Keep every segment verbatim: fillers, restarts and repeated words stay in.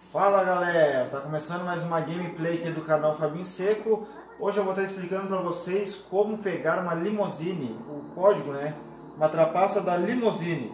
Fala galera, tá começando mais uma gameplay aqui do canal Fabinho Seco. Hoje eu vou estar explicando para vocês como pegar uma limousine, o código, né? Uma trapaça da limousine.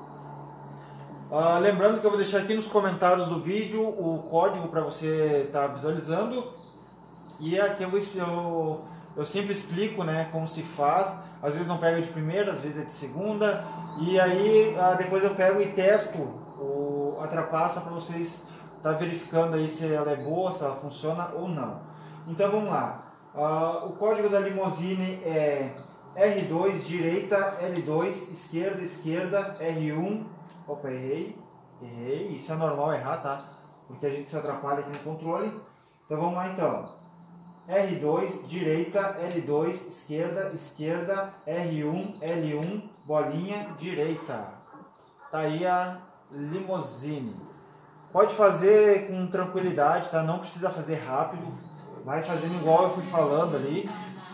Ah, lembrando que eu vou deixar aqui nos comentários do vídeo o código para você estar tá visualizando. E aqui eu, vou, eu, eu sempre explico, né, como se faz. Às vezes não pega de primeira, às vezes é de segunda. E aí ah, depois eu pego e testo o, a trapaça para vocês tá verificando aí se ela é boa, se ela funciona ou não. Então vamos lá. Uh, o código da limousine é R dois direita, L dois esquerda, esquerda, R um. Opa, errei. Errei. Isso é normal errar, tá? Porque a gente se atrapalha aqui no controle. Então vamos lá então. R dois direita, L dois esquerda, esquerda, R um, L um, bolinha direita. Tá aí a limousine. Pode fazer com tranquilidade, tá? Não precisa fazer rápido. Vai fazendo igual eu fui falando ali.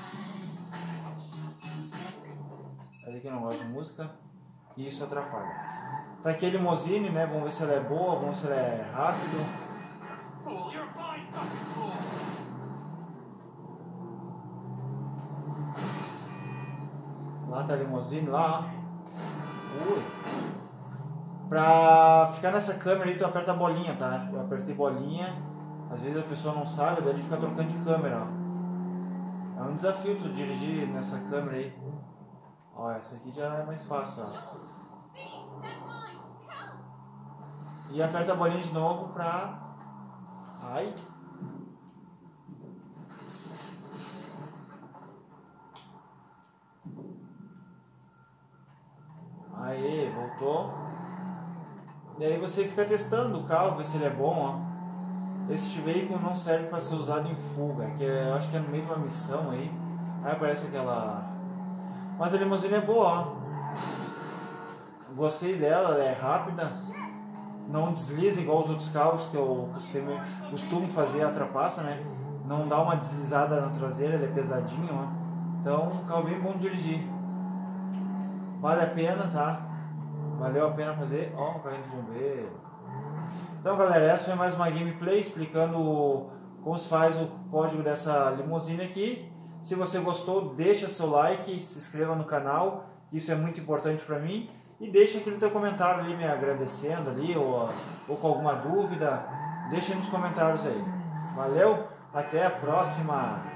Ali que eu não gosto de música. E isso atrapalha. Tá aqui a limousine, né? Vamos ver se ela é boa, vamos ver se ela é rápido. Lá tá a limousine, lá. Ui. Pra ficar nessa câmera aí, tu aperta a bolinha, tá? Eu apertei bolinha, às vezes a pessoa não sabe, daí ele fica trocando de câmera, ó. É um desafio tu dirigir nessa câmera aí. Ó, essa aqui já é mais fácil, ó. E aperta a bolinha de novo pra... Ai! Aê, voltou. E aí você fica testando o carro, ver se ele é bom, ó. Este veículo não serve para ser usado em fuga, que é, eu acho que é no meio de uma missão aí. Aí aparece aquela... Mas a limousine é boa, ó. Gostei dela, ela é rápida. Não desliza igual os outros carros que eu costumo, costumo fazer a trapaça, né? Não dá uma deslizada na traseira, ele é pesadinho, ó. Então, um carro bem bom de dirigir. Vale a pena, tá? Valeu a pena fazer, ó, um carrinho de bombeiro. Então galera, essa foi mais uma gameplay explicando como se faz o código dessa limousine aqui. Se você gostou, deixa seu like, se inscreva no canal, isso é muito importante para mim. E deixa aqui no teu comentário ali me agradecendo ali, ou, ou com alguma dúvida, deixa aí nos comentários aí. Valeu, até a próxima!